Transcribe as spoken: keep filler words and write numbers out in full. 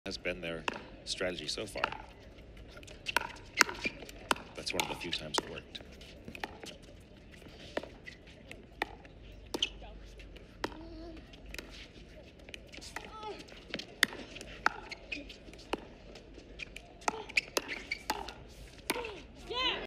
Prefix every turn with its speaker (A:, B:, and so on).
A: has been their strategy so far. That's one of the few times it worked.